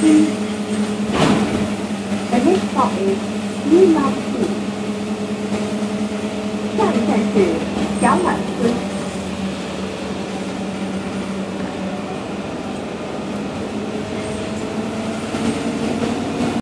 The next stop is New Love Street. 下一站是小满村。